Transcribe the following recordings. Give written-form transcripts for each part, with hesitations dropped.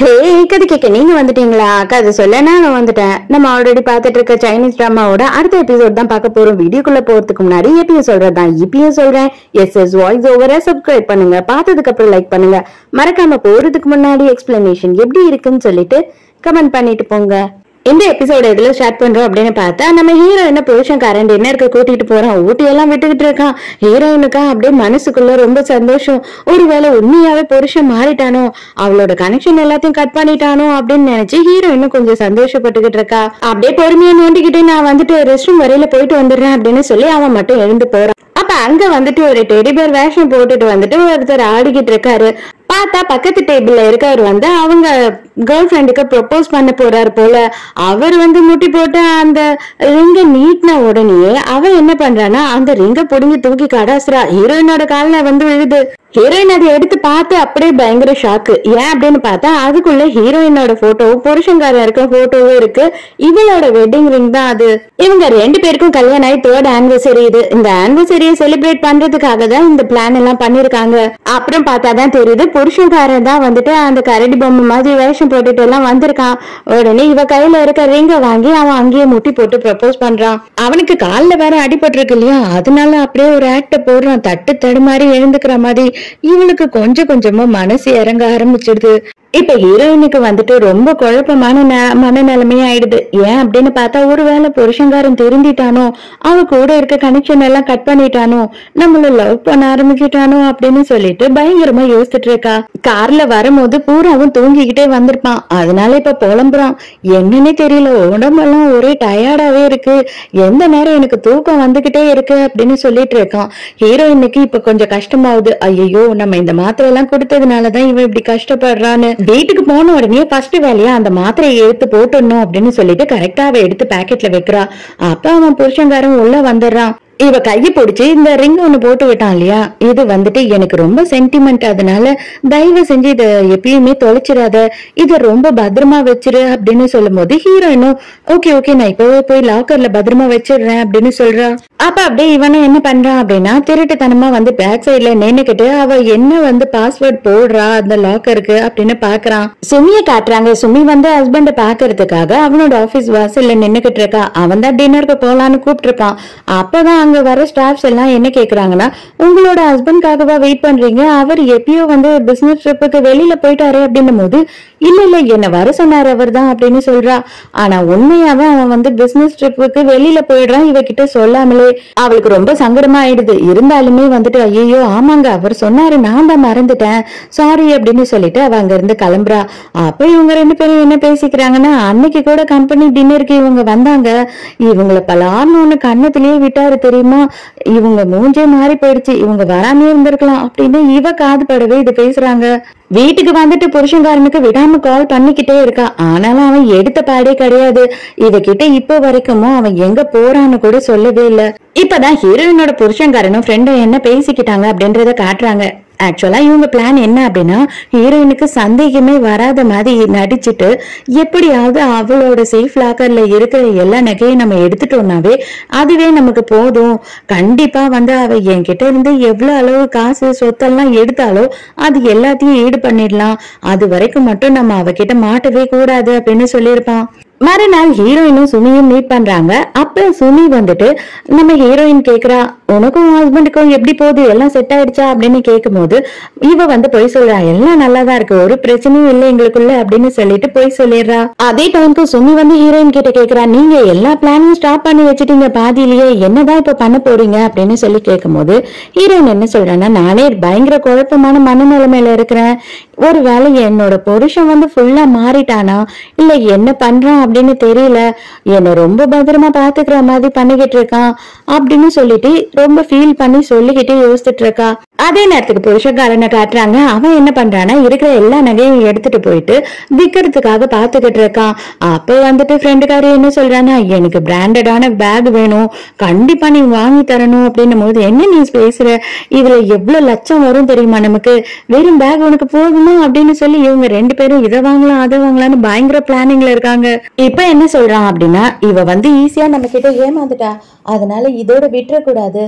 ஹே கதை கேட்க நீங்க வந்துட்டீங்களா? கதை சொல்ல நான் வந்துட்டேன். நம்ம ஆல்ரெடி பார்த்துட்டு இருக்க சைனீஸ் டிராமாவோட அடுத்த எபிசோட் தான் பார்க்க போறோம். வீடியோக்குள்ள போறதுக்கு முன்னாடி எப்பயும் சொல்றதுதான் இப்பயும் சொல்றேன், எஸ் வாய்ஸ் ஓவரை சப்ஸ்கிரைப் பண்ணுங்க, பார்த்ததுக்கு அப்புறம் லைக் பண்ணுங்க, மறக்காம போறதுக்கு முன்னாடி எக்ஸ்பிளனேஷன் எப்படி இருக்குன்னு சொல்லிட்டு கமெண்ட் பண்ணிட்டு போங்க. இந்த எபிசோட எதுல ஸ்டார்ட் பண்றோம் அப்படின்னு பார்த்தா, நம்ம ஹீரோயினை புருஷன்காரன் டின்னருக்கு கூட்டிட்டு போறான். ஊட்டி எல்லாம் விட்டுக்கிட்டு இருக்கான். ஹீரோயினுக்கா அப்படியே மனசுக்குள்ள ரொம்ப சந்தோஷம். ஒருவேளை உண்மையாவே புருஷன் மாறிட்டானோ, அவளோட கனெக்ஷன் எல்லாத்தையும் கட் பண்ணிட்டானோ அப்படின்னு நினைச்சு ஹீரோயினும் கொஞ்சம் சந்தோஷப்பட்டுக்கிட்டு இருக்கா. அப்படியே பொறுமையா நோண்டிக்கிட்டு நான் வந்துட்டு ரெஸ்ட் ரூம் வரையில போயிட்டு வந்துடுறேன் அப்படின்னு சொல்லி அவன் மட்டும் எழுந்து போறான். அப்ப அங்க வந்துட்டு ஒரு டெடி பேர் வேஷம் போட்டுட்டு வந்துட்டு ஒருத்தர் ஆடிக்கிட்டு இருக்காரு. பார்த்தா பக்கத்து டேபிள்ல இருக்கவர் வந்து அவங்க கேர்ள் ஃப்ரெண்டுக்கு ப்ரொபோஸ் பண்ண போறாரு போல. அவர் வந்து முட்டி போட்டு அந்த ரிங்க நீட்டின உடனே அவன் என்ன பண்றான்னா அந்த ரிங்க புடுங்கி தூக்கி கடாசுறா. ஹீரோயினோட காலில் வந்து விழுது. ஹீரோயின் அதை எடுத்து பார்த்து அப்படியே பயங்கர ஷாக்கு. ஏன் அப்படின்னு பார்த்தா அதுக்குள்ள ஹீரோயினோட போட்டோவும் புருஷங்காரன் இருக்க போட்டோவும் இருக்கு. இவளோட வெட்டிங் ரிங் தான் அது. இவங்க ரெண்டு பேருக்கும் கல்யாணம் ஆகி 3rd ஆனிவர்சரி இது. இந்த ஆனிவர்சரியை செலிப்ரேட் பண்றதுக்காக தான் இந்த பிளான் எல்லாம் பண்ணிருக்காங்க. அப்புறம் பார்த்தாதான் தெரியுது புருஷங்காரன் தான் வந்துட்டு அந்த கரடி பொம்மை மாதிரி வேஷம் போட்டுட்டு எல்லாம் வந்திருக்கான். உடனே இவ கையில இருக்க ரிங்க வாங்கி அவன் அங்கேயே முட்டி போட்டு ப்ரப்போஸ் பண்றான். அவனுக்கு காலில் வேற அடிபட்டு இருக்கு இல்லையா, அதனால அப்படியே ஒரு ஆக்ட போடுறான். தட்டு தடுமாறி எழுந்துக்கிற மாதிரி. இவளுக்கு கொஞ்சம் கொஞ்சமா மனசு இறங்க ஆரம்பிச்சிடுது. இப்ப ஹீரோயினுக்கு வந்துட்டு ரொம்ப குழப்பமான மனநிலைமையா ஆயிடுது. ஏன் அப்படின்னு பார்த்தா ஒருவேளை புருஷங்காரன் திருந்திட்டானோ, அவ கூட இருக்க கனெக்ஷன் எல்லாம் கட் பண்ணிட்டானோ, நம்மள லவ் பண்ண ஆரம்பிச்சுட்டானோ அப்படின்னு சொல்லிட்டு பயங்கரமா யோசிச்சுட்டு இருக்கா. கார்ல வரும்போது பூராவும் தூங்கிக்கிட்டே வந்திருப்பான். அதனால இப்ப புலம்புறான். என்னன்னே தெரியல, உடம்பெல்லாம் ஒரே டயர்டாவே இருக்கு, எந்த நேரம் எனக்கு தூக்கம் வந்துகிட்டே இருக்கு அப்படின்னு சொல்லிட்டு இருக்கான். ஹீரோயினுக்கு இப்ப கொஞ்சம் கஷ்டமாவுது. ஐயோ, நம்ம இந்த மாத்திரை எல்லாம் கொடுத்ததுனாலதான் இவன் இப்படி கஷ்டப்படுறான்னு. வீட்டுக்கு போன உடனே ஃபர்ஸ்ட் வேலையா அந்த மாத்திரையை எடுத்து போட்டுடணும் அப்படின்னு சொல்லிட்டு கரெக்டா அவ எடுத்து பாக்கெட்ல வைக்கிறா. அப்ப அவன் புருஷங்காரன் உள்ள வந்துடுறான். இவ கையை பிடிச்சி இந்த ரிங் ஒண்ணு போட்டு விட்டான் இல்லையா, இது வந்துட்டு எனக்கு ரொம்ப சென்டிமெண்ட், அதனால தயவு செஞ்சு இத எப்பயுமே தொலைச்சிடாத, இத ரொம்ப பத்திரமா வச்சிரு அப்படின்னு சொல்லும் போது ஹீரோயினும் ஓகே நான் இப்பவே போய் லாக்கர்ல பத்திரமா வச்சிடுறேன் அப்படின்னு சொல்றா. அப்ப அப்படியே இவனும் என்ன பண்றான் அப்படின்னா திருட்டுத்தனமா வந்து பேக் சைட்ல நின்னுக்கிட்டு அவ என்ன வந்து பாஸ்வேர்ட் போடுறா அந்த லாக்கருக்கு அப்படின்னு பாக்குறான். சுமிய காட்டுறாங்க. சுமி வந்து ஹஸ்பண்ட பாக்குறதுக்காக அவனோட ஆபீஸ் வாசல்ல நின்னுகிட்டு இருக்கா. அவன் தான் டின்னருக்கு போலான்னு கூப்பிட்டு இருப்பான். அப்பதான் அங்க வர ஸ்டாஃப்ஸ் எல்லாம் என்ன கேக்குறாங்கன்னா, உங்களோட ஹஸ்பண்ட்காகவா வெயிட் பண்றீங்க, அவர் எப்பயோ வந்து பிசினஸ் ட்ரிப்புக்கு வெளியில போயிட்டாரு அப்படின்னும் போது இல்ல என்ன வர சொன்னாரு அவர் தான் அப்படின்னு சொல்றா. ஆனா உண்மையாவே அவன் வந்து பிசினஸ் ட்ரிப்புக்கு வெளியில போயிடுறான் இவகிட்ட சொல்லாமலே. அவளுக்கு ரொம்ப சங்கடமா ஆயிடுது. இருந்தாலுமே வந்துட்டு ஐயோ ஆமாங்க அவர் சொன்னாரு, நான் தான் மறந்துட்டேன், சாரி அப்படின்னு சொல்லிட்டு அவ அங்க இருந்து கிளம்புறா. அப்ப இவங்க ரெண்டு பேரும் என்ன பேசிக்கிறாங்கன்னா, அன்னைக்கு கூட கம்பெனி டின்னருக்கு இவங்க வந்தாங்க, இவங்களை பலார்னு ஒண்ணு கண்ணத்திலேயே விட்டாரு தெரியுமா, இவங்க மூஞ்சே மாறி போயிடுச்சு, இவங்க வராமே இருந்திருக்கலாம் அப்படின்னு இவ காது படவே இது பேசுறாங்க. வீட்டுக்கு வந்துட்டு புருஷன்காரனுக்கு விடாம கால் பண்ணிக்கிட்டே இருக்கா. ஆனாலும் அவன் எடுத்த பாடே கிடையாது. இவகிட்ட இப்ப வரைக்கும் அவன் எங்க போறான்னு கூட சொல்லவே இல்ல. இப்பதான் ஹீரோயினோட புருஷன்காரனும் ஃப்ரெண்டும் என்ன பேசிக்கிட்டாங்க அப்படின்றத காட்டுறாங்க. ஆக்சுவலா இவங்க பிளான் என்ன அப்படின்னா, ஹீரோயினுக்கு சந்தேகமே வராத மாதிரி நடிச்சுட்டு எப்படியாவது அவளோட சேஃப் லாக்கர்ல இருக்கிற எல்லா நகையும் நம்ம எடுத்துட்டோம்னாவே அதுவே நமக்கு போதும். கண்டிப்பா வந்து அவ என்கிட்ட இருந்து எவ்வளவு அளவு காசு சொத்தெல்லாம் எடுத்தாலோ அது எல்லாத்தையும் ஈடு பண்ணிடலாம். அது வரைக்கும் மட்டும் நம்ம அவகிட்ட மாட்டவே கூடாது அப்படின்னு சொல்லியிருப்பான். மறுநாள் ஹீரோயினும் சுமியும் மீட் பண்றாங்க. அப்ப சுமி வந்துட்டு நம்ம ஹீரோயின் கேக்குறா, உனக்கும் ஹஸ்பண்டுக்கும் எப்படி போகுது, எல்லாம் செட் ஆயிடுச்சா அப்படின்னு கேட்கும் போது இவ வந்து பொய் சொல்றா. எல்லாம் நல்லாதான் இருக்கு, ஒரு பிரச்சனையும் இல்லை எங்களுக்குள்ள அப்படின்னு சொல்லிட்டு பொய் சொல்லிடுறா. அதே டைமுக்கு சுமி வந்து ஹீரோயின் கிட்ட கேக்குறா, நீங்க எல்லா பிளானையும் ஸ்டாப் பண்ணி வச்சுட்டீங்க பாதியிலேயே, என்னதான் இப்ப பண்ண போறீங்க அப்படின்னு சொல்லி கேட்கும் போது ஹீரோயின் என்ன சொல்றான்னா, நானே பயங்கர குழப்பமான மனநிலைமையில இருக்கிறேன், ஒருவேளை என்னோட புருஷன் வந்து ஃபுல்லா மாறிட்டானா இல்ல என்ன பண்றான் அப்படின்னு தெரியல, என்ன ரொம்ப பத்திரமா பாத்துக்கிற மாதிரி பண்ணிக்கிட்டு இருக்கான் அப்படின்னு சொல்லிட்டு ரொம்ப ஃபீல் பண்ணி சொல்லிக்கிட்டே யோசிச்சுட்டு இருக்கா. அதே நேரத்துக்கு புருஷக்காரனை காட்டுறாங்க. அவன் என்ன பண்றான்னா இருக்கிற எல்லா நகையும் எடுத்துட்டு போயிட்டு விக்கிறதுக்காக பாத்துக்கிட்டு இருக்கான். அப்ப வந்துட்டு ஃப்ரெண்டுக்காரி என்ன சொல்றான்னா, எனக்கு பிராண்டடான பேக் வேணும், கண்டிப்பா நீ வாங்கி தரணும் அப்படின்னும் போது என்ன நீ பேசுற, இதுல எவ்வளவு லட்சம் வரும் தெரியுமா, நமக்கு வெறும் பேக் உனக்கு போதுமா அப்படின்னு சொல்லி இவங்க ரெண்டு பேரும் இதை வாங்கலாம் அதை வாங்கலாம்னு பயங்கர பிளானிங்ல இருக்காங்க. இப்ப என்ன சொல்றான் அப்படின்னா, இவ வந்து ஈஸியா நம்ம கிட்ட ஏமாந்துட்டா, அதனால இதோட விட்டுற கூடாது,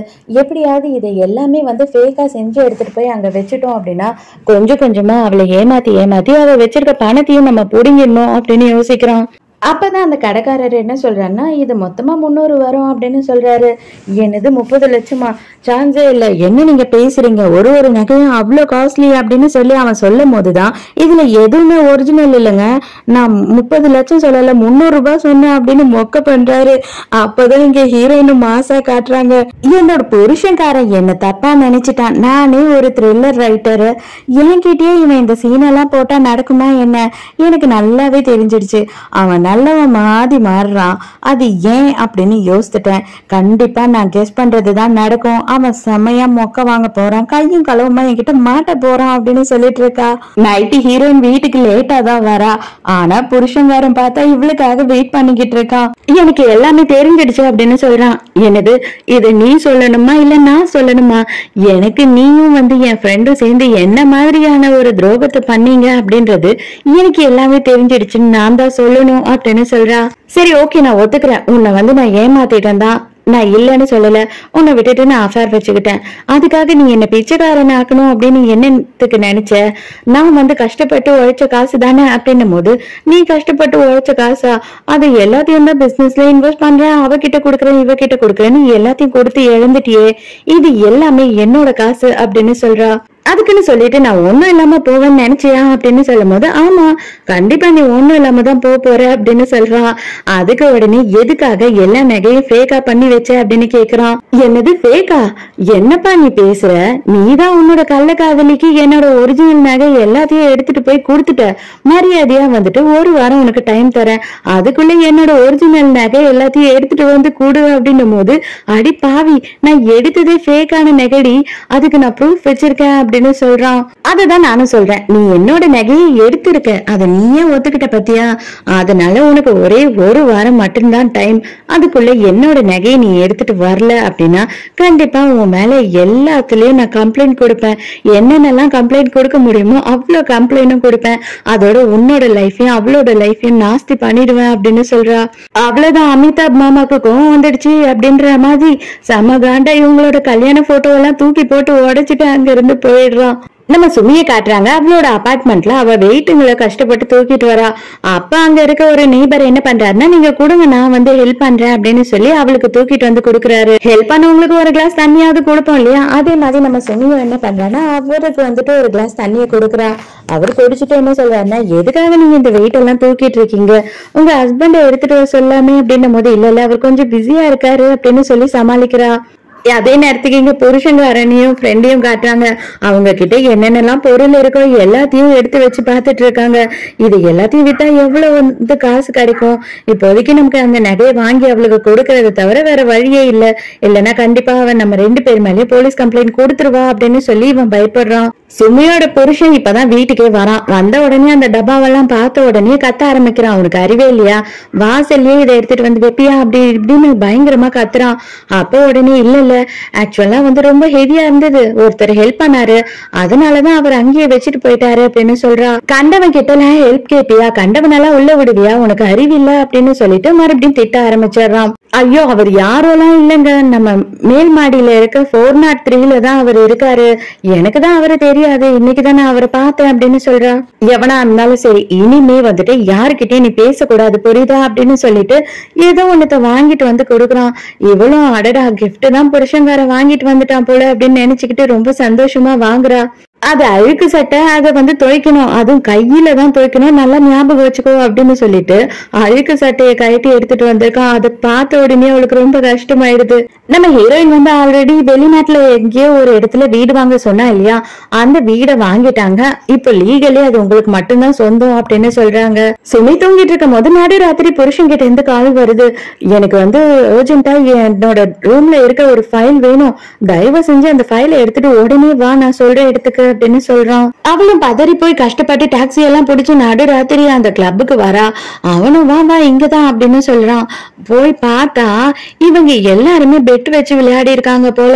எப்படியாவது இதை எல்லாமே வந்து ஃபேக்கா செஞ்சு எடுத்துட்டு போய் அங்க வச்சுட்டோம் அப்படின்னா கொஞ்சம் கொஞ்சமா அவளை ஏமாத்தி ஏமாத்தி அவ வச்சிருக்க பணத்தையும் நம்ம புடுங்கிடணும் அப்படின்னு யோசிக்கிறோம். அப்பதான் அந்த கடைக்காரர் என்ன சொல்றாருன்னா, இது மொத்தமா 300 வரும் அப்படின்னு சொல்றாரு. என்னது 30 லட்சமா? சான்ஸே இல்ல, என்ன நீங்க பேசுறீங்க, ஒரு ஒரு நகையும் அவ்வளோ காஸ்ட்லி அப்படின்னு சொல்லி அவன் சொல்லும் போதுதான் இதுல எதுவுமே ஒரிஜினல் இல்லைங்க, நான் 30 லட்சம் சொல்லல 300 ரூபாய் சொன்னேன் அப்படின்னு மொக்க பண்றாரு. அப்பதான் இங்க ஹீரோயின் மாசா காட்டுறாங்க. என்னோட புருஷன்காரன் என்ன தப்பா நினைச்சிட்டான், நானே ஒரு த்ரில்லர் ரைட்டரு, என்கிட்டயே இவன் இந்த சீனெல்லாம் போட்டா நடக்குமா என்ன? எனக்கு நல்லாவே தெரிஞ்சிடுச்சு, அவன் நல்லவன் மாதிரி மாறுறான். அது ஏன் அப்படின்னு யோசித்துட்டேன். கண்டிப்பா நான் கெஸ் பண்றதுதான் நடக்கும். அவன் செம்மையா மொக்க வாங்க போறான், கையும் களவுமா என்கிட்ட மாட்ட போறான் அப்படின்னு சொல்லிட்டு இருக்கா. நைட்டு ஹீரோயின் வீட்டுக்கு லேட்டா தான் வரா. ஆனா புருஷங்காரன் பார்த்தா இவளுக்காக வெயிட் பண்ணிக்கிட்டு இருக்கான். எனக்கு எல்லாமே தெரிஞ்சிடுச்சு அப்படின்னு சொல்றான். என்னது, இது நீ சொல்லணுமா இல்ல நான் சொல்லணுமா? எனக்கு நீயும் வந்து என் ஃப்ரெண்டும் சேர்ந்து என்ன மாதிரியான ஒரு துரோகத்தை பண்ணீங்க அப்படின்றது எனக்கு எல்லாமே தெரிஞ்சிடுச்சுன்னு நான் தான் சொல்லணும் அப்படின்னு சொல்றா. சரி ஓகே, நான் ஒத்துக்கிறேன், உன்னை வந்து நான் ஏமாத்திட்டேன் தான், நான் இல்லன்னு சொல்லல, உன்னை விட்டுட்டு நான் அஃபேர் வச்சுக்கிட்டேன். அதுக்காக நீ என்ன பிச்சைக்காரன் ஆக்கணும் அப்படின்னு என்னத்துக்கு நினைச்ச? நான் வந்து கஷ்டப்பட்டு உழைச்ச காசு தானே அப்படின்னும் போது, நீ கஷ்டப்பட்டு உழைச்ச காசா? அது எல்லாத்தையும் தான் பிசினஸ்ல இன்வெஸ்ட் பண்றேன், அவகிட்ட கொடுக்குறேன் இவகிட்ட கொடுக்குறேன், நீ எல்லாத்தையும் கொடுத்து இழந்துட்டியே, இது எல்லாமே என்னோட காசு அப்படின்னு சொல்றா. அதுக்குன்னு சொல்லிட்டு நான் ஒண்ணும் இல்லாம போவேன்னு நினைச்சியா அப்படின்னு சொல்லும் போது, ஆமா கண்டிப்பா நீ ஒண்ணும் இல்லாம தான் போற அப்படின்னு சொல்றான். அதுக்கு உடனே எதுக்காக எல்லா நகையும் ஃபேக்கா பண்ணி வச்ச அப்படின்னு கேக்குறான். என்னது ஃபேக்கா? என்னப்பா நீ பேசுற? நீதான் உன்னோட கள்ளக்காதலிக்கு என்னோட ஒரிஜினல் நகை எல்லாத்தையும் எடுத்துட்டு போய் கொடுத்துட்ட. மரியாதையா வந்துட்டு ஒரு வாரம் உனக்கு டைம் தரேன், அதுக்குள்ள என்னோட ஒரிஜினல் நகை எல்லாத்தையும் எடுத்துட்டு வந்து கூடு அப்படின்னும் போது, அடி பாவி, நான் எடுத்ததே ஃபேக்கான நெகடி, அதுக்கு நான் ப்ரூஃப் வச்சிருக்கேன் அப்படின்னு சொல்றான். அதுதான் நானும் சொல்றேன், நீ என்னோட நகையை எடுத்திருக்க, அதை நீயே ஒத்துக்கிட்ட பத்தியா? அதனால உனக்கு ஒரே ஒரு வாரம் மட்டும்தான் டைம், அதுக்குள்ள என்னோட நகையை நீ எடுத்துட்டு வரல அப்படின்னா கண்டிப்பா உன் மேல எல்லாத்துலயும் நான் கம்ப்ளைண்ட் கொடுப்பேன். என்னென்னலாம் கம்ப்ளைண்ட் கொடுக்க முடியுமோ அவ்வளவு கம்ப்ளைண்டும் கொடுப்பேன். அதோட உன்னோட லைஃபையும் அவளோட லைஃபையும் நாஸ்தி பண்ணிடுவேன் அப்படின்னு சொல்றா. அவ்வளவுதான், அமிதாப் மாமாக்கு கோவம் வந்துடுச்சு அப்படின்ற மாதிரி செம காண்டா இவங்களோட கல்யாண போட்டோ எல்லாம் தூக்கி போட்டு உடைச்சிட்டு அங்க இருந்து போயிடுறான். நம்ம சுமியை காட்டுறாங்க. அவளோட அபார்ட்மெண்ட்ல அவ வெயிட்டுங்களை கஷ்டப்பட்டு தூக்கிட்டு வரா. அப்ப அங்க இருக்க ஒரு நெய்பர் என்ன பண்றாருன்னா, நீங்க கொடுங்க நான் வந்து ஹெல்ப் பண்றேன் அப்படின்னு சொல்லி அவளுக்கு தூக்கிட்டு வந்து கொடுக்குறாரு. ஹெல்ப் பண்ணவங்களுக்கு ஒரு கிளாஸ் தண்ணியாவது கொடுப்போம் இல்லையா? அதே மாதிரி நம்ம சுமியும் என்ன பண்றான்னா, அவருக்கு வந்துட்டு ஒரு கிளாஸ் தண்ணியை கொடுக்குறா. அவர் குடிச்சிட்டு என்ன சொல்றாருன்னா, எதுக்காக நீங்க இந்த வெயிட் எல்லாம் தூக்கிட்டு இருக்கீங்க, உங்க ஹஸ்பண்டை எடுத்துட்டு வர சொல்லாமே அப்படின்னும் போது, இல்ல இல்ல அவர் கொஞ்சம் பிஸியா இருக்காரு அப்படின்னு சொல்லி சமாளிக்கிறா. அதே நேரத்துக்கு இங்க புருஷங்காரனையும் ஃப்ரெண்டையும் காட்டுறாங்க. அவங்க கிட்ட என்னென்னலாம் பொருள் இருக்கோ எல்லாத்தையும் எடுத்து வச்சு பார்த்துட்டு இருக்காங்க. இது எல்லாத்தையும் வித்தா எவ்வளவு வந்து காசு கிடைக்கும்? இப்போதைக்கு நமக்கு அந்த நகையை வாங்கி அவளுக்கு கொடுக்கறத தவிர வேற வழியே இல்லை, இல்லைன்னா கண்டிப்பா அவன் நம்ம 2 பேர் மேலேயும் போலீஸ் கம்ப்ளைண்ட் கொடுத்துருவா அப்படின்னு சொல்லி இவன் பயப்படுறான். சுமியோட புருஷன் இப்பதான் வீட்டுக்கே வரான். வந்த உடனே அந்த டப்பாவெல்லாம் பார்த்த உடனே கத்த ஆரம்பிக்கிறான். அவனுக்கு அறிவே இல்லையா? வாசல்லயே இதை எடுத்துட்டு வந்து வைப்பியா அப்படி இப்படின்னு பயங்கரமா கத்துறான். அப்போ உடனே இல்ல இல்ல, ஆக்சுவலா வந்து ரொம்ப ஹெவியா இருந்தது, ஒருத்தர் ஹெல்ப் பண்ணாரு, அதனாலதான் அவர் அங்கேயே வச்சுட்டு போயிட்டாரு அப்படின்னு சொல்றா. கண்டவன் கிட்ட எல்லாம் ஹெல்ப் கேட்பியா? கண்டவனெல்லாம் உள்ள விடுவியா? உனக்கு அறிவில்ல அப்படின்னு சொல்லிட்டு மறுபடியும் திட்ட ஆரம்பிச்சிடுறான். ஐயோ, அவர் யாரோலாம் இல்லைங்க, நம்ம மேல் மாடியில இருக்க 403 தான் அவர் இருக்காரு, எனக்கு தான் அவரை தெரியாது, இன்னைக்குதான் நான் அவரை பார்த்தேன் அப்படின்னு சொல்றா. எவனா இருந்தாலும் சரி, இனிமே வந்துட்டு யாருக்கிட்டயும் நீ பேசக்கூடாது புரியுதா அப்படின்னு சொல்லிட்டு ஏதோ ஒன்னத்தை வாங்கிட்டு வந்து கொடுக்குறான். இவளும் அடடா கிஃப்ட் தான் புருஷங்கார வாங்கிட்டு வந்துட்டான் போல அப்படின்னு நினைச்சுக்கிட்டு ரொம்ப சந்தோஷமா வாங்குறா. அது அழுக்கு சட்டை, அதை வந்து துவைக்கணும், அதுவும் கையில தான் துவைக்கணும், நல்லா ஞாபகம் வச்சுக்கோ அப்படின்னு சொல்லிட்டு அழுக்கு சட்டையை கழட்டி எடுத்துட்டு வந்திருக்கான். அதை பார்த்த உடனே அவளுக்கு ரொம்ப கஷ்டமாயிடுது. நம்ம ஹீரோயின் வந்து ஆல்ரெடி வெளிநாட்டுல எங்கேயோ ஒரு இடத்துல வீடு வாங்க சொன்னா இல்லையா, அந்த வீடை வாங்கிட்டாங்க. இப்ப லீகலி அது உங்களுக்கு மட்டும்தான் சொந்தம் அப்படின்னு சொல்றாங்க. சுமி தூங்கிட்டு இருக்கும் போது நடு ராத்திரி புருஷன் கிட்ட இருந்து கால் வருது. எனக்கு வந்து அர்ஜென்ட்டா என்னோட ரூம்ல இருக்க ஒரு ஃபைல் வேணும், தயவு செஞ்சு அந்த ஃபைலை எடுத்துட்டு உடனே வா, நான் சொல்ற இடத்துக்கு அப்படின்னு சொல்றான். அவளும் பதறி போய் கஷ்டப்பட்டு டாக்ஸி எல்லாம் பிடிச்சு நடு ராத்திரி அந்த கிளப்புக்கு வரா. அவனும் வா வா இங்கதான் அப்படின்னு சொல்றான். போய் பார்த்தா இவங்க எல்லாருமே பெட் வச்சு விளையாடி இருக்காங்க போல.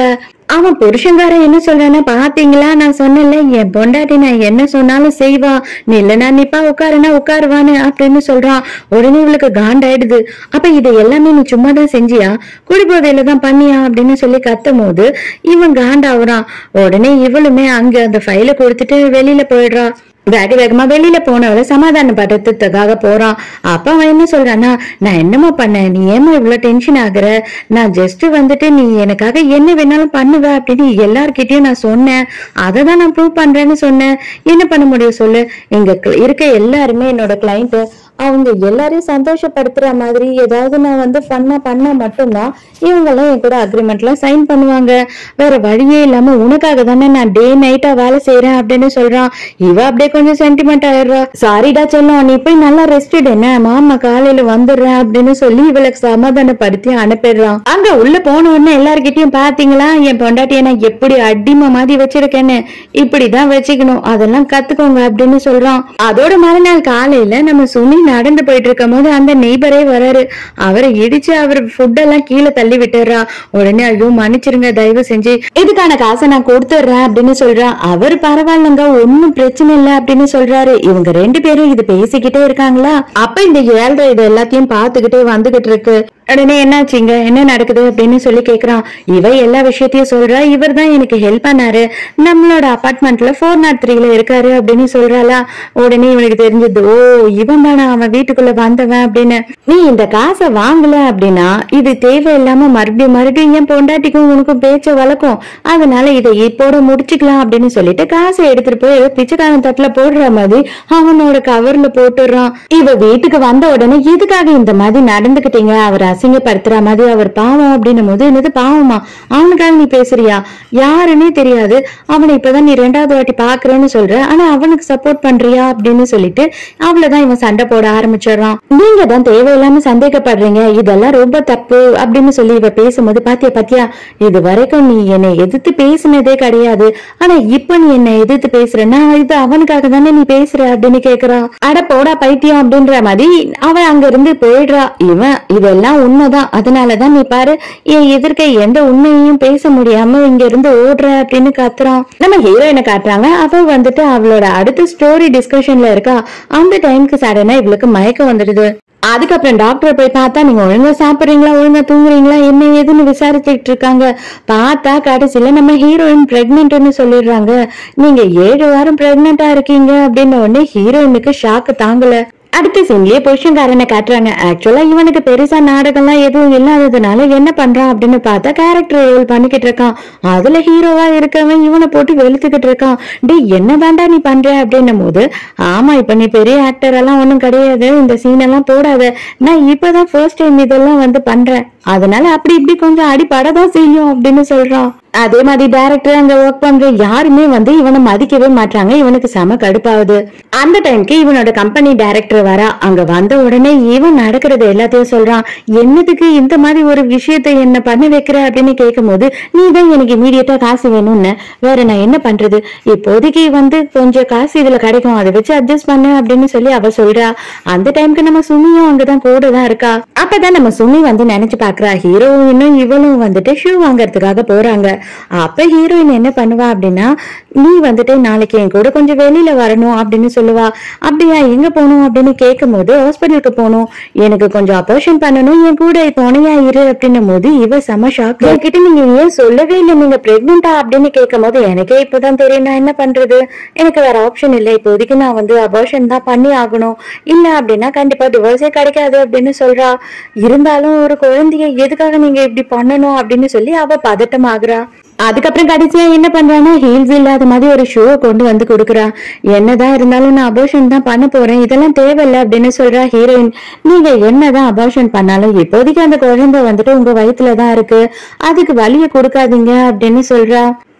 அவன் புருஷங்காரன் என்ன சொல்றான்னா, பாத்தீங்களா நான் சொன்னேன்ல என் பொண்டாட்டி நான் என்ன சொன்னாலும் செய்வா, நீ இல்லனா நிப்பா உட்காருனா உட்காருவான்னு அப்படின்னு சொல்றான். உடனே இவளுக்கு காண்டாயிடுது. அப்ப இதை எல்லாமே நீ சும்மாதான் செஞ்சியா, குடிபோதையில தான் பண்ணியா அப்படின்னு சொல்லி கத்தும் போது இவன் காண்டாவுறான். உடனே இவளுமே அங்க அந்த ஃபைல கொடுத்துட்டு வெளியில போயிடுறா. வேக வேகமா வெளியில போனவளை சமாதானப்படுத்துறதுக்காக போறான். அப்ப அவன் என்ன சொல்றான்னா, நான் என்னமோ பண்ணேன், நீ ஏமா இவ்வளவு டென்ஷன் ஆகுற, நான் ஜஸ்ட் வந்துட்டு நீ எனக்காக என்ன வேணாலும் பண்ணுவ அப்படின்னு எல்லார்கிட்டயும் நான் சொன்னேன், அததான் நான் ப்ரூவ் பண்றேன்னு சொன்னேன். என்ன பண்ண முடியும் சொல்லு, இங்க இருக்க எல்லாருமே என்னோட கிளைண்ட், அவங்க எல்லாரையும் சந்தோஷப்படுத்துற மாதிரி ஏதாவது நான் வந்து பண்ணா மட்டும்தான் இவங்க எல்லாம் என் கூட அக்ரிமெண்ட் எல்லாம் சைன் பண்ணுவாங்க. வேற வழியே இல்லாம உனக்காக தானே நான் டே நைட்டா வேலை செய்யறேன் அப்படின்னு சொல்றான். இவ அப்படியே கொஞ்சம் சென்டிமெண்ட் ஆயிடுறா. சாரிடா சொல்லும், நீ போய் நல்லா ரெஸ்ட் என்ன, மாமா காலையில வந்துடுறேன் அப்படின்னு சொல்லி இவளுக்கு சமாதானப்படுத்தி அனுப்பிடுறான். அங்க உள்ள போன உடனே எல்லார்கிட்டயும் பாத்தீங்களா என் பொண்டாட்டிய நான் எப்படி அடிமை மாதிரி வச்சிருக்கேன்னு, இப்படிதான் வச்சுக்கணும், அதெல்லாம் கத்துக்கோங்க அப்படின்னு சொல்றான். அதோட மறுநாள் காலையில நம்ம சுனி நடந்து போயிட்டு இருக்கும் போது அந்த நெய்பரே வராரு. அவரை இடிச்சு அவர் ஃபுட் எல்லாம் கீழே தள்ளி விட்டுறா. உடனே ஐயோ மன்னிச்சிருங்க, தயவு செஞ்சு இதுக்கான காசை நான் கொடுத்துடுறேன் அப்படின்னு சொல்றான். அவர் பரவாயில்லங்க, ஒன்னும் பிரச்சனை இல்லை அப்படின்னு சொல்றாரு. இவங்க ரெண்டு பேரும் இது பேசிக்கிட்டே இருக்காங்களா. அப்ப இந்த ஏழ்ரை இது எல்லாத்தையும் பாத்துக்கிட்டே வந்துகிட்டு இருக்கு. உடனே என்னாச்சுங்க, என்ன நடக்குது அப்படின்னு சொல்லி கேக்குறான். இவ எல்லா விஷயத்தையும் சொல்றா. இவர் தான் எனக்கு ஹெல்ப் பண்ணாரு, நம்மளோட அபார்ட்மெண்ட்ல 403 இருக்காரு அப்படின்னு சொல்றாளா. உடனே இவனுக்கு தெரிஞ்சது, ஓ இவன் தானா அவன் வீட்டுக்குள்ள வந்தவன் அப்படின்னு. நீ இந்த காசை வாங்கல அப்படின்னா இது தேவையில்லாம மறுபடியும் என் பொண்டாட்டிக்கும் உனக்கும் பேச்ச வளர்க்கும், அதனால இதை இப்போட முடிச்சுக்கலாம் அப்படின்னு சொல்லிட்டு காசை எடுத்துட்டு போய் பிச்சைக்காரன் தட்டுல போடுற மாதிரி அவனோட கவர்ல போட்டுடுறான். இவ வீட்டுக்கு வந்த உடனே இதுக்காக இந்த மாதிரி நடந்துகிட்டீங்க, அவர் அசிங்கப்படுத்துற மாதிரி, அவர் பாவம் அப்படின்னும் போது என்னது பாவமா, அவனுக்காக நீ பேசுறியா, யாருன்னே தெரியாது, அவனை இப்பதான் நீ 2வது வாட்டி பாக்குறேன்னு சொல்ற, ஆனா அவனுக்கு சப்போர்ட் பண்றியா அப்படின்னு சொல்லிட்டு அவ்வளவுதான் இவன் சண்டை போட ஆரம்பிச்சிடறான். நீங்க தான் தேவையில்லாம சந்தேகப்படுறீங்க, இதெல்லாம் ரொம்ப தப்பு அப்படின்னு சொல்லி இவ பேசும்போது, பாத்தியா இது வரைக்கும் நீ என்னை எதிர்த்து பேசினதே கிடையாது, ஆனா இப்ப நீ என்னை எதிர்த்து பேசுறேன்னா இது அவனுக்காக தானே நீ பேசுற அப்படின்னு கேக்குறான். அட போடா பைத்தியம் அப்படின்ற மாதிரி அவன் அங்க இருந்து போயிடுறா. இவன் இதெல்லாம் உண்மைதான், அதனாலதான் நீ பாரு என் எதிர்க்க எந்த உண்மையையும் பேச முடியாம இங்க இருந்து ஓடுற அப்படின்னு கத்துறான். நம்ம ஹீரோயினை காட்டுறாங்க. அவ வந்துட்டு அவளோட அடுத்த ஸ்டோரி டிஸ்கஷன்ல இருக்கா. அந்த டைமுக்கு சடனா இவளுக்கு மயக்கம் வந்துடுது. அதுக்கப்புறம் டாக்டர் போய் பார்த்தா, நீங்க ஒழுங்கா சாப்பிடுறீங்களா, ஒழுங்கா தூங்குறீங்களா, என்ன ஏதுன்னு விசாரிச்சுட்டு இருக்காங்க. பார்த்தா கடைசியில நம்ம ஹீரோயின் பிரெக்னென்ட்னு சொல்லிடுறாங்க. நீங்க 7 வாரம் பிரெக்னெண்டா இருக்கீங்க அப்படின்னு உடனே ஹீரோயினுக்கு ஷாக்கு தாங்கல. அடுத்த சீன்லயே புருஷன்காரனை காட்டுறாங்க. ஆக்சுவலா இவனுக்கு பெருசா நாடகம்லாம் எதுவும் இல்லாததுனால என்ன பண்றான் அப்படின்னு பார்த்தா கேரக்டர் ரோல் பண்ணிக்கிட்டு இருக்கான். அதுல ஹீரோவா இருக்கவன் இவனை போட்டு வெளுத்துக்கிட்டு இருக்கான். டே என்ன தாண்டா நீ பண்ற அப்படின்னும் போது, ஆமா இப்ப நீ பெரிய ஆக்டர் எல்லாம் ஒண்ணும் கிடையாது, இந்த சீன் எல்லாம் போடாத, நான் இப்பதான் ஃபர்ஸ்ட் டைம் இதெல்லாம் வந்து பண்றேன், அதனால அப்படி இப்படி கொஞ்சம் அடிப்படதான் செய்யும் அப்படின்னு சொல்றான். அதே மாதிரி டைரக்டர் அங்க ஒர்க் பண்ற யாருமே வந்து இவனை மதிக்கவே மாட்டாங்க. இவனுக்கு செம கடுப்பாகுது. அந்த டைம்க்கு இவனோட கம்பெனி டைரக்டர் வரா. அங்க வந்த உடனே இவன் நடக்கிறது எல்லாத்தையும் சொல்றான். என்னதுக்கு இந்த மாதிரி ஒரு விஷயத்த என்ன பண்ண வைக்கிற அப்படின்னு கேட்கும் போது, நீ தான் எனக்கு இமீடியட்டா காசு வேணும்னு, வேற நான் என்ன பண்றது, இப்போதைக்கு வந்து கொஞ்சம் காசு இதுல கிடைக்கும், அதை வச்சு அட்ஜஸ்ட் பண்ணு அப்படின்னு சொல்லி அவ சொல்றா. அந்த டைம்க்கு நம்ம சுமியும் அங்கதான் கூட தான் இருக்கா. அப்பதான் நம்ம சுமி வந்து நினைச்சு பாக்குறா, ஹீரோயினும் இவளும் வந்துட்டு ஷூ வாங்கறதுக்காக போறாங்க. அப்ப ஹீரோயின் என்ன பண்ணுவா அப்படின்னா, நீ வந்துட்டு நாளைக்கு என் கூட கொஞ்சம் வெளியில வரணும் அப்படின்னு சொல்லுவா. அப்படியா, எங்க போகணும் அப்படின்னு கேட்கும் போது, ஹாஸ்பிட்டலுக்கு போகணும், எனக்கு கொஞ்சம் அபார்ஷன் பண்ணணும், என் கூட துணையா இரு அப்படின்னும் போது இவ செம ஷாக். கிட்ட நீங்க ஏன் சொல்லவே இல்லை, நீங்க பிரெக்னெண்டா அப்படின்னு கேட்கும் போது, எனக்கே இப்பதான் தெரியும், நான் என்ன பண்றது, எனக்கு வேற ஆப்ஷன் இல்லை, இப்போதைக்கு நான் வந்து அபார்ஷன் தான் பண்ணி ஆகணும், இல்ல அப்படின்னா கண்டிப்பா டிவோர்ஸே கிடைக்காது அப்படின்னு சொல்றா. இருந்தாலும் ஒரு குழந்தைய எதுக்காக நீங்க இப்படி பண்ணணும் அப்படின்னு சொல்லி அவ பதட்டம் ஆகுறா. அதுக்கப்புறம் கடைசியா என்ன பண்றான்னா, ஹீல்ஸ் இல்லாத மாதிரி ஒரு ஷூ கொண்டு வந்து கொடுக்குறா. என்னதான் இருந்தாலும் நான் அபார்ஷன் தான் பண்ண போறேன், இதெல்லாம் தேவையில்லை அப்படின்னு சொல்றா ஹீரோயின். நீங்க என்னதான் அபார்ஷன் பண்ணாலும் இப்போதைக்கு அந்த குழந்தை வந்துட்டு உங்க வயிற்றுலதான் இருக்கு, அதுக்கு வலிய கொடுக்காதீங்க அப்படின்னு சொல்றா.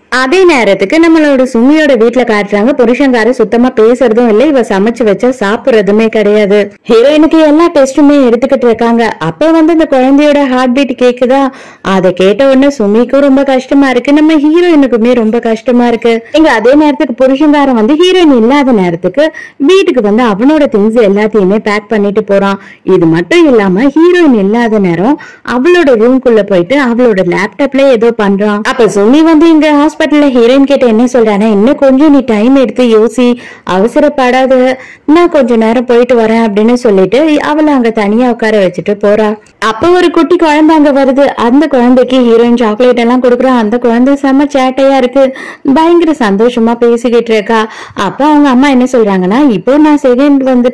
அதே நேரத்துக்கு நம்மளோட சுமியோட வீட்டுல காட்டுறாங்க புருஷங்கார சுத்தமா பேசுறதும் இல்ல, இவ சமைச்சு வச்சா சாப்பிடுறதுமே கிடையாது. ஹீரோயினுக்கு எல்லா டெஸ்டுமே எடுத்துக்கிட்டு இருக்காங்க. அப்ப இந்த குழந்தையோட ஹார்ட் பீட் கேக்குதா, அதை கேட்ட உடனே சுமிக்கும் ரொம்ப கஷ்டமா இருக்கு, நம்ம ஹீரோயினுக்குமே ரொம்ப கஷ்டமா இருக்கு. இங்க அதே நேரத்துக்கு புருஷங்காரன் ஹீரோயின் இல்லாத நேரத்துக்கு வீட்டுக்கு அவனோட திங்ஸ் எல்லாத்தையுமே பேக் பண்ணிட்டு போறான். இது மட்டும் இல்லாம ஹீரோயின் இல்லாத நேரம் அவளோட ரூம்குள்ள போயிட்டு அவளோட லேப்டாப்ல ஏதோ பண்றான். அப்ப சுமி இங்க ஹாஸ்பிட்டல்ல ஹீரோயின் கிட்ட என்ன சொல்றானா, இன்னும் கொஞ்சம் நீ டைம் எடுத்து யோசி, அவசரப்படாத, நான் கொஞ்ச நேரம் போயிட்டு வரேன் அப்படின்னு சொல்லிட்டு அவளை அங்க தனியா உட்கார வச்சுட்டு போறா. அப்ப ஒரு குட்டி குழந்தை அங்க வருது. அந்த குழந்தைக்கு ஹீரோயின் சாக்லேட் எல்லாம் கொடுக்குறான். அந்த குழந்தை செம்ம சேட்டையா இருக்கு, பயங்கர சந்தோஷமா பேசிக்கிட்டு இருக்கா. அப்ப அவங்க அம்மா என்ன சொல்றாங்கன்னா, இப்போ நான் செகண்ட்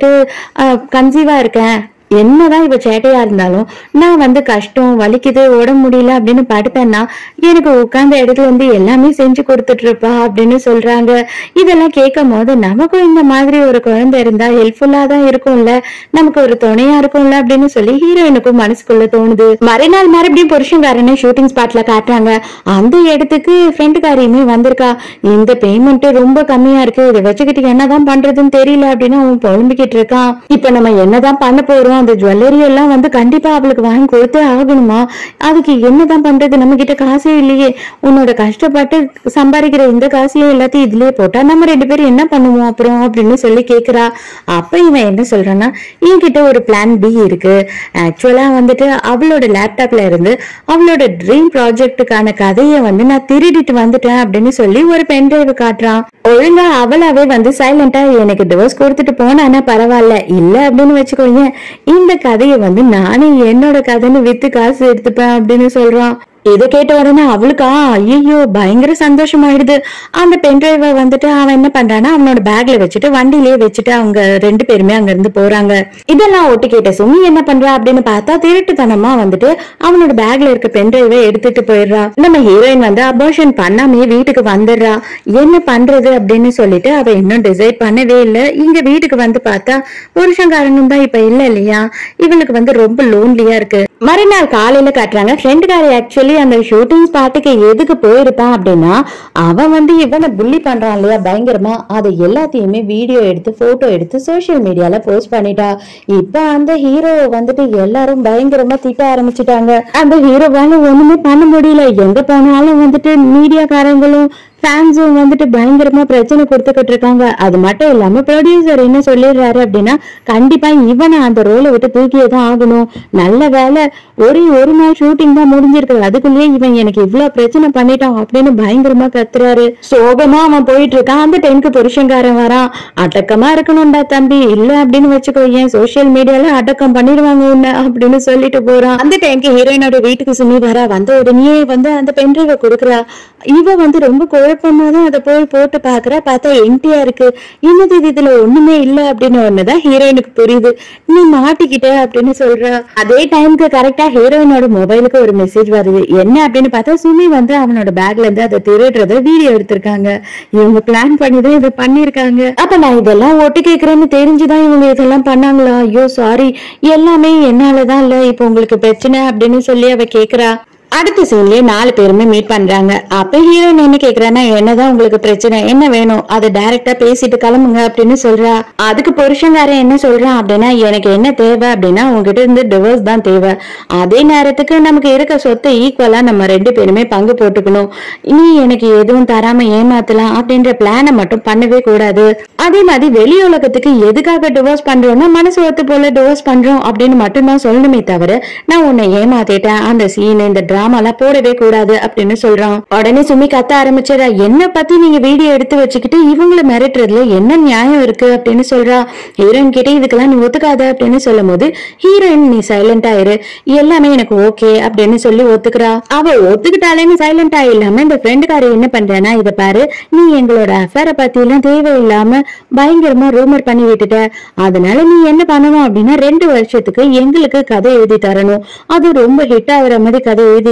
கன்சீவா இருக்கேன், என்னதான் இவ சேட்டையா இருந்தாலும் நான் கஷ்டம் வலிக்குது உடம்பு முடியல அப்படின்னு படுத்தேன்னா எனக்கு உட்கார்ந்த இடத்துல எல்லாமே செஞ்சு கொடுத்துட்டு இருப்பா அப்படின்னு சொல்றாங்க. இதெல்லாம் கேட்கும் போது நமக்கும் இந்த மாதிரி ஒரு குழந்தை இருந்தா ஹெல்ப்ஃபுல்லா தான் இருக்கும்ல, நமக்கு ஒரு துணையா இருக்கும்ல அப்படின்னு சொல்லி ஹீரோயினுக்கும் மனசுக்குள்ள தோணுது. மறுநாள் மறுபடியும் புருஷன்காரனை ஷூட்டிங் ஸ்பாட்ல காட்டுறாங்க. அந்த இடத்துக்கு ஃப்ரெண்டுக்காரியுமே வந்திருக்கா. இந்த பேமெண்ட் ரொம்ப கம்மியா இருக்கு, இதை வச்சுக்கிட்டு என்னதான் பண்றதுன்னு தெரியல அப்படின்னு அவன் புலம்பிக்கிட்டு இருக்கான். இப்ப நம்ம என்னதான் பண்ண போறோம், அந்த ஜுவல்லரி எல்லாம் கண்டிப்பா அவளுக்கு வாங்கி கொடுத்தே ஆகணுமா, அதுக்கு என்னதான் பண்றது, நம்ம கிட்ட காசே இல்லையே, உன்னோட கஷ்டப்பட்டு சம்பாதிக்கிற இந்த காசையும் எல்லாத்தையும் இதுலயே போட்டா நம்ம ரெண்டு பேரும் என்ன பண்ணுவோம் அப்புறம் அப்படின்னு சொல்லி கேக்குறா. அப்ப இவன் என்ன சொல்றான்னா, என்கிட்ட ஒரு பிளான் பி இருக்கு, ஆக்சுவலா அவளோட லேப்டாப்ல இருந்து அவளோட ட்ரீம் ப்ராஜெக்டுக்கான கதையை நான் திருடிட்டு வந்துட்டேன் அப்படின்னு சொல்லி ஒரு பென் டிரைவ் காட்டுறான். ஒழுங்கா அவளாவே சைலண்டா எனக்கு டிவோர்ஸ் கொடுத்துட்டு போனா பரவாயில்ல, இல்ல அப்படின்னு வச்சுக்கோங்க, இந்த கதையை நானே என்னோட கதைன்னு வித்து காசு எடுத்துப்பேன் அப்படின்னு சொல்றான். இதை கேட்ட உடனே அவளுக்கா ஐயோ பயங்கர சந்தோஷமாயிடுது. அந்த பென் டிரைவை அவன் என்ன பண்றான்னா அவனோட பேக்ல வச்சுட்டு வண்டியிலேயே வச்சுட்டு அவங்க ரெண்டு பேருமே அங்க இருந்து போறாங்க. இதெல்லாம் ஒட்டு கேட்ட சுமி என்ன பண்றா அப்படின்னு பார்த்தா திருட்டுத்தனமா அவனோட பேக்ல இருக்க பென் டிரைவை எடுத்துட்டு போயிடுறா. நம்ம ஹீரோயின் அபார்ஷன் பண்ணாமே வீட்டுக்கு வந்துடுறா. என்ன பண்றது அப்படின்னு சொல்லிட்டு அவ இன்னும் டிசைட் பண்ணவே இல்லை. இங்க வீட்டுக்கு பார்த்தா புருஷங்காரனும் தான் இப்ப இல்ல இல்லையா, இவளுக்கு ரொம்ப லோன்லியா இருக்கு. மறுநாள் காலையில காட்டுறாங்க ஃப்ரெண்டுக்காரி ஆக்சுவலி அந்த ஷூட்டிங் ஸ்பாட்டுக்கு எதுக்கு போயிருப்பான் அப்படின்னா அவன் இவனை புள்ளி பண்றான் இல்லையா பயங்கரமா, அதை எல்லாத்தையுமே வீடியோ எடுத்து போட்டோ எடுத்து சோசியல் மீடியால போஸ்ட் பண்ணிட்டா. இப்ப அந்த ஹீரோ எல்லாரும் பயங்கரமா திட்ட ஆரம்பிச்சுட்டாங்க. அந்த ஹீரோவால ஒண்ணுமே பண்ண முடியல, எங்க போனாலும் மீடியாக்காரங்களும் ஃபேன்ஸும் பயங்கரமா பிரச்சனை கொடுத்துக்கிட்டு இருக்காங்க. அது மட்டும் இல்லாம ப்ரொடியூசர் என்ன சொல்லிடுறாரு அப்படின்னா கண்டிப்பா இவனை அந்த ரோலை விட்டு தூக்கியதான் ஆகணும், நல்ல வேலை ஒரு நாள் ஷூட்டிங் தான் முடிஞ்சிருக்கு, அதுக்குள்ளேயே இவன் எனக்கு இவ்வளவு பிரச்சனை பண்ணிட்டான் அப்படின்னு பயங்கரமா கத்துறாரு. சோகமா அவன் போயிட்டு இருக்கான். அந்த டைமுக்கு புருஷங்காரன் வரான். அடக்கமா இருக்கணும்டா தம்பி, இல்ல அப்படின்னு வச்சுக்கோ ஏன் சோசியல் மீடியால அடக்கம் பண்ணிடுவாங்க உன்ன அப்படின்னு சொல்லிட்டு போறான். அந்த டைமுக்கு ஹீரோயினோட வீட்டுக்கு சுமி வர உடனே அந்த பென்ட்ரைவை கொடுக்குறா. இவ ரொம்ப குழப்பமாதான் அதை போய் போட்டு பாக்குறா. பார்த்தா எம்டியா இருக்கு. இன்னது இதுல ஒண்ணுமே இல்ல அப்படின்னு ஒண்ணுதான் ஹீரோயினுக்கு புரியுது. நீ மாட்டிக்கிட்ட அப்படின்னு சொல்றா. அதே டைமுக்கு கரெக்டா ஹீரோயினோட மொபைலுக்கு ஒரு மெசேஜ் வருது. என்ன அப்படின்னு பார்த்தா சுமி அவனோட பேக்ல இருந்து அதை திருடுறத வீடியோ எடுத்திருக்காங்க. இவங்க பிளான் பண்ணிதான் இதை பண்ணிருக்காங்க. அப்ப நான் இதெல்லாம் ஒட்டு கேக்குறேன்னு தெரிஞ்சுதான் இவங்க இதெல்லாம் பண்ணாங்களா, ஐயோ சாரி, எல்லாமே என்னாலதான் இல்ல, இப்ப உங்களுக்கு பிரச்சனை அப்படின்னு சொல்லி அவ கேக்குறா. அடுத்த சீன்லயே 4 பேருமே மீட் பண்றாங்க. அப்ப ஹீரோயின் என்ன கேக்குறான்னா என்னதான் உங்களுக்கு பிரச்சனை, என்ன வேணும், அதை டைரக்டா பேசிட்டு கிளம்புங்க அப்படின்னு சொல்றா. அதுக்கு புருஷங்காரன் என்ன சொல்றான் அப்படின்னா எனக்கு என்ன தேவை அப்படின்னா உங்ககிட்ட இருந்து டிவோர்ஸ் தான் தேவை, அதே நேரத்துக்கு நமக்கு இருக்க சொத்தை ஈக்குவலா நம்ம 2 பேருமே பங்கு போட்டுக்கணும், நீ எனக்கு எதுவும் தராம ஏமாத்தலாம் அப்படின்ற பிளானை மட்டும் பண்ணவே கூடாது. அதே மாதிரி வெளி உலகத்துக்கு எதுக்காக டிவோர்ஸ் பண்றோம்னா மனசு ஒத்து போல டிவோர்ஸ் பண்றோம் அப்படின்னு மட்டும்தான் சொல்லணுமே தவிர நான் உன்னை ஏமாத்திட்டேன் அந்த சீன் இந்த டிராமாலாம் போடவே கூடாது அப்படின்னு சொல்றான். உடனே சுமி கத்த ஆரம்பிச்சதா, என்ன பத்தி நீங்க வீடியோ எடுத்து வச்சுக்கிட்டு இவங்களை மிரட்டுறதுல என்ன நியாயம் இருக்கு அப்படின்னு சொல்றா. ஹீரோயின் கிட்ட இதுக்கெல்லாம் நீ ஒத்துக்காத அப்படின்னு சொல்லும் போது ஹீரோயின் நீ சைலண்டா இரு, எல்லாமே எனக்கு ஓகே அப்படின்னு சொல்லி ஒத்துக்கிறா. அவ ஒத்துக்கிட்டாலேன்னு சைலண்டா இல்லாம இந்த ஃப்ரெண்டுக்காரி என்ன பண்றானா, இத பாரு நீ எங்களோட அஃபேரை பத்தி எல்லாம் தேவையில்லாம பயங்கரமா ரூமர் பண்ணி விட்டுட்ட, அதனால நீ என்ன பண்ணணும் அப்படின்னா 2 வருஷத்துக்கு எங்களுக்கு கதை எழுதி தரணும், அது ரொம்ப ஹிட் ஆகுற மாதிரி கதை எழுதி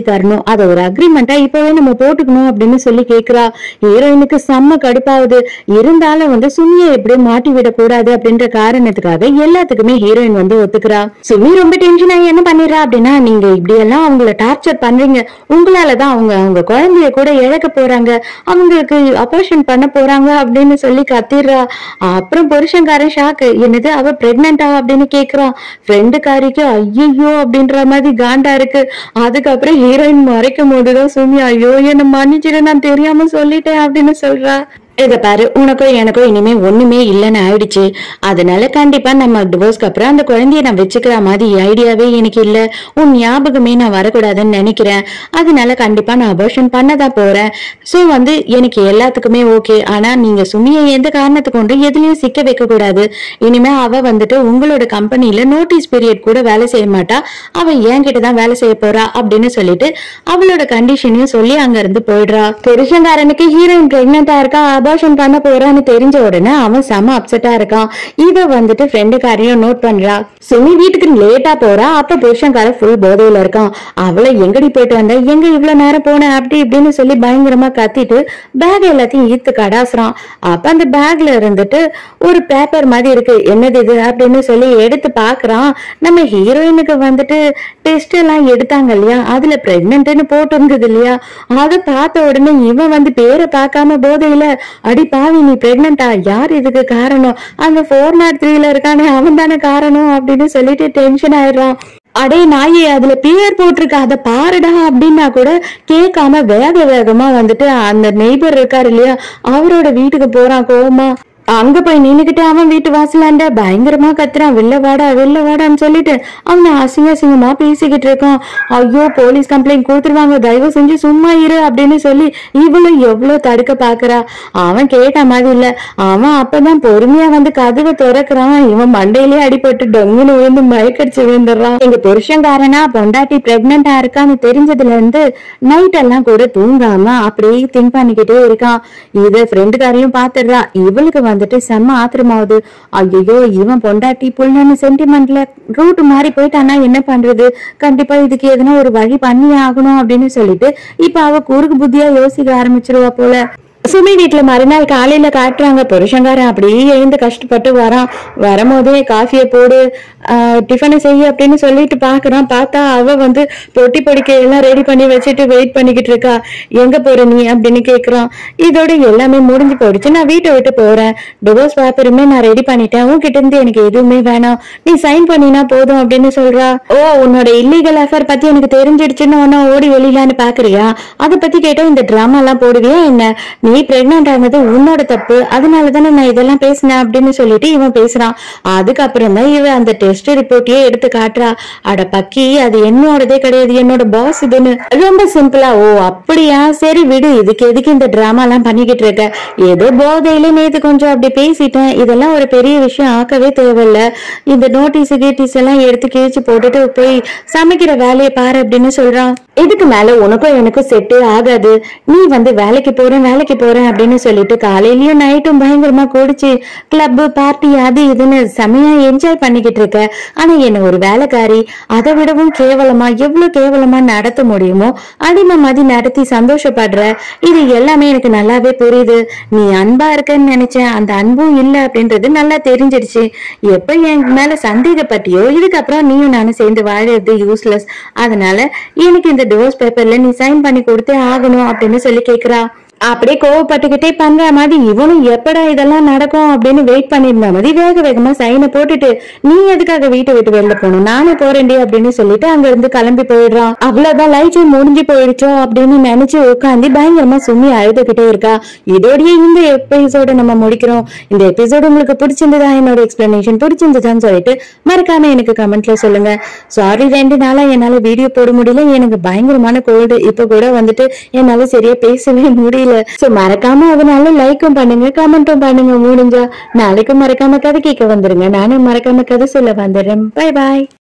தரணும், அதை ஒரு அக்ரிமெண்டா இப்பவே நம்ம போட்டுக்கணும் அப்படின்னு சொல்லி கேக்குறா. ஹீரோயினுக்கு செம்ம கடுப்பாகுது. இருந்தாலும் வந்து சுமியை எப்படி மாட்டி விடக்கூடாது அப்படின்ற காரணத்துக்காக எல்லாத்துக்குமே ஹீரோயின் வந்து ஒத்துக்கிறா. சுமி ரொம்ப டென்ஷன் ஆகி என்ன பண்ணிடுறா அப்படின்னா, நீங்க இப்படி எல்லாம் அவங்கள டார்ச்சர் பண்றீங்க, உங்களாலதான் அவங்க குழந்தைய கூட இழக்க போறாங்க, அவங்களுக்கு அபார்ஷன் பண்ண போறாங்க அப்படின்னு சொல்லி கத்திடுறா. அப்புறம் புருஷன்காரன் ஷாக்கு, என்னது அவ பிரெக்னண்டா அப்படின்னு கேக்குறான். ஃப்ரெண்டுக்காரிக்கு ஐயோ அப்படின்ற மாதிரி காண்டா இருக்கு. அதுக்கப்புறம் ஹீரோயின் மறைக்கும் போதுதான் சுமி ஐயோ என்ன மன்னிச்சிட்டு நான் தெரியாம சொல்லிட்டேன் அப்படின்னு சொல்றா. இத பாரு, உனக்கும் எனக்கும் இனிமே ஒண்ணுமே இல்லைன்னு ஆயிடுச்சு. அதனால கண்டிப்பா நம்ம டிவோர்ஸ்க்கு அப்புறம் அந்த குழந்தைய நான் வச்சுக்கிற மாதிரி ஐடியாவே எனக்கு இல்ல. உன் ஞாபகமே நான் வரக்கூடாதுன்னு நினைக்கிறேன். அதனால கண்டிப்பா நான் அபார்ஷன் பண்ணதான் போறேன். சோ வந்து எனக்கு எல்லாத்துக்குமே ஓகே. ஆனா நீங்க சுமியை எந்த காரணத்தை கொண்டு எதுலயும் சிக்க வைக்க கூடாது. இனிமே அவ வந்துட்டு உங்களோட கம்பெனில நோட்டீஸ் பீரியட் கூட வேலை செய்ய மாட்டா, அவ என்கிட்டதான் வேலை செய்ய போறா அப்படின்னு சொல்லிட்டு அவளோட கண்டிஷனையும் சொல்லி அங்க இருந்து போயிடுறா. புருஷன்காரனுக்கு ஹீரோயின் பிரெக்னெண்டா இருக்கா, அபார்ஷன் பண்ண போறான்னு தெரிஞ்ச உடனே அவன் செம அப்செட்டா இருக்கான். இத வந்துட்டு ஃப்ரெண்டுக்காரையும் நோட் பண்றா. சுமி வீட்டுக்கு லேட்டா போறா. அப்ப புருஷன்காரன் ஃபுல் போதையில இருக்கான். அவளை எங்கடி போயிட்டு வந்த, எங்க இவ்வளவு நேரம் போன அப்படி இப்படின்னு சொல்லி பயங்கரமா கத்திட்டு பேக் எல்லாத்தையும் ஈர்த்து கடாசுறான். அப்ப அந்த பேக்ல இருந்துட்டு ஒரு பேப்பர் மாதிரி இருக்கு. என்னது இது அப்படின்னு சொல்லி எடுத்து பாக்குறான். நம்ம ஹீரோயினுக்கு வந்துட்டு டெஸ்ட் எல்லாம் எடுத்தாங்க இல்லையா, அதுல பிரெக்னன்ட்னு போட்டு இருந்தது இல்லையா, அதை பார்த்த உடனே இவன் வந்து பேரை பார்க்காம போதையில, அடி பாவி நீ பிரெக்னண்டா, யார் இதுக்கு காரணம், அந்த 403ல இருக்கானே அவன் தானே காரணம் அப்படின்னு சொல்லிட்டு டென்ஷன் ஆயிடுறான். அடே நாயே, அதுல பேர் போட்டிருக்க, அதை பாருடா அப்படின்னா கூட கேட்காம வேக வேகமா வந்துட்டு அந்த நெய்பர் இருக்காரு இல்லையா, அவரோட வீட்டுக்கு போறான் கோவமா. அங்க போய் நின்னுக்கிட்டு அவன் வீட்டு வாசலாண்ட பயங்கரமா கத்துறான், வெளில வாடான்னு சொல்லிட்டு அவனை அசிங்கமா பேசிக்கிட்டு இருக்கான். ஐயோ போலீஸ் கம்ப்ளைண்ட் கொடுத்துருவாங்க, தயவு செஞ்சு சும்மா இரு அப்படின்னு சொல்லி இவளும் எவ்வளவு தடுக்க பாக்குறா. அவன் கேட்ட மாதிரி இல்ல. அவன் அப்பதான் பொறுமையா வந்து கதவை திறக்கிறான். இவன் மண்டையிலே அடிபட்டு டொங்குன்னு விழுந்து மயக்கடிச்சு விழுந்துடுறான். எங்க புருஷன்காரனா பொண்டாட்டி பிரெக்னண்டா இருக்கான்னு தெரிஞ்சதுல இருந்து நைட் எல்லாம் கூட தூங்காம அப்படியே திங்க் பண்ணிக்கிட்டே இருக்கான். இத ஃப்ரெண்டுக்காரையும் பாத்துடுறா. இவளுக்கு வந்துட்டு செம்ம ஆத்திரமாவது. ஐயோ இவன் பொண்டாட்டி புள்ளன்னு சென்டிமெண்ட்ல ரூட் மாறி போயிட்டானா என்ன பண்றது, கண்டிப்பா இதுக்கு எதனா ஒரு வழி பண்ணி ஆகணும் அப்படின்னு சொல்லிட்டு இப்ப அவ குறுக்கு புத்தியா யோசிக்க ஆரம்பிச்சிருவா போல. சுமி வீட்டுல மறுநாள் காலையில காட்டுறாங்க. புருஷங்காரன் அப்படியே எழுந்து கஷ்டப்பட்டு வரான். வரும்போதே காஃபியை போடு, டிஃபனை செய்ய அப்படின்னு சொல்லிட்டு பாக்குறான். பார்த்தா அவ வந்து பொட்டி பொடிக்க எல்லாம் ரெடி பண்ணி வச்சுட்டு வெயிட் பண்ணிக்கிட்டு இருக்கா. எங்க போற நீ அப்படின்னு கேக்குறான். இதோட எல்லாமே முடிஞ்சு போயிடுச்சு, நான் வீட்டை விட்டு போறேன், டிவோர்ஸ் பேப்பருமே நான் ரெடி பண்ணிட்டேன், உன்கிட்ட இருந்து எனக்கு எதுவுமே வேணாம், நீ சைன் பண்ணினா போதும் அப்படின்னு சொல்றா. ஓ உன்னோட இல்லீகல் அஃபேர் பத்தி எனக்கு தெரிஞ்சிடுச்சுன்னு ஒன்னா ஓடி வெளியிலான்னு பாக்குறியா, அதை பத்தி கேட்டா இந்த டிராமா எல்லாம் போடுவியா என்ன, நீ பிரெக்னன்ட் ஆனது உன்னோட தப்பு, அதனாலதானே நான் இதெல்லாம் பேசினேன் அப்படின்னு சொல்லிட்டு இவன் பேசுறான். அதுக்கப்புறம் தான் இவன் அந்த டெஸ்ட் ரிப்போர்ட்டையே எடுத்து காட்டுறா. அட பக்கி, அது என்னோடதே கிடையாது, என்னோட பாஸ் இதுன்னு. ரொம்ப சிம்பிளா, ஓ அப்படியா, சரி விடு, இதுக்கு எதுக்கு இந்த டிராமா எல்லாம் பண்ணிக்கிட்டு இருக்க, ஏதோ போதையில நேத்து கொஞ்சம் அப்படி பேசிட்டேன், இதெல்லாம் ஒரு பெரிய விஷயம் ஆக்கவே தேவையில்ல, இந்த நோட்டீஸ் கீட்டீஸ் எல்லாம் எடுத்து கிழிச்சு போட்டுட்டு போய் சமைக்கிற வேலையை பாரு அப்படின்னு சொல்றான். இதுக்கு மேல உனக்கும் எனக்கும் செட்டே ஆகாது, நீ வந்து வேலைக்கு போறேன் அப்படின்னு சொல்லிட்டு காலையிலயும் நைட்டும் பயங்கரமா குடிச்சு கிளப் பார்ட்டி அது இதுன்னு செமையா என்ஜாய் பண்ணிக்கிட்டு இருக்க. ஆனா என்ன ஒரு வேலைக்காரி அதை விடவும் கேவலமா, எவ்வளவு கேவலமா நடத்த முடியுமோ அடிமை மாதிரி நடத்தி சந்தோஷப்படுற. இது எல்லாமே எனக்கு நல்லாவே புரியுது. நீ அன்பா இருக்கன்னு நினைச்சேன், அந்த அன்பும் இல்ல அப்படின்றது நல்லா தெரிஞ்சிடுச்சு. எப்ப என் மேல சந்தேகப்பட்டியோ இதுக்கப்புறம் நீயும் நானும் சேர்ந்து வாழறது யூஸ்லெஸ், அதனால எனக்கு இந்த டிவோர்ஸ் பேப்பர்ல நீ சைன் பண்ணி கொடுத்தே ஆகணும் அப்படின்னு சொல்லி கேக்குறா. அப்படியே கோவப்பட்டுக்கிட்டே பண்ற மாதிரி இவனும் எப்படா இதெல்லாம் நடக்கும் அப்படின்னு வெயிட் பண்ணிருந்த மாதிரி வேக வேகமா சைனை போட்டுட்டு, நீ எதுக்காக வீட்டை விட்டு வெளில போகணும், நானே போறேன்டி அப்படின்னு சொல்லிட்டு அங்க இருந்து கிளம்பி போயிடுறான். அவ்வளவுதான், லைஃப் முடிஞ்சு போயிடுச்சோ அப்படின்னு நினைச்சு உட்காந்து பயங்கரமா சும்மி அழுதுகிட்டே இருக்கா. இதோடய இந்த எபிசோட நம்ம முடிக்கிறோம். இந்த எபிசோடு உங்களுக்கு பிடிச்சிருந்ததா, என்னோட எக்ஸ்பிளனேஷன் பிடிச்சிருந்ததான்னு சொல்லிட்டு மறக்காம எனக்கு கமெண்ட்ல சொல்லுங்க. சாரி, 2 நாளா என்னால வீடியோ போட முடியல, எனக்கு பயங்கரமான கோல்டு, இப்ப கூட வந்துட்டு என்னால சரியா பேசவே முடியல. சோ மறக்காம அதனால லைக்கும் பண்ணுங்க, கமெண்ட்டும் பண்ணுங்க. முடிஞ்சா நாளைக்கும் மறக்காம கதை கேட்க வந்துருங்க, நானும் மறக்காம கதை சொல்ல வந்துடுறேன். பை பாய்.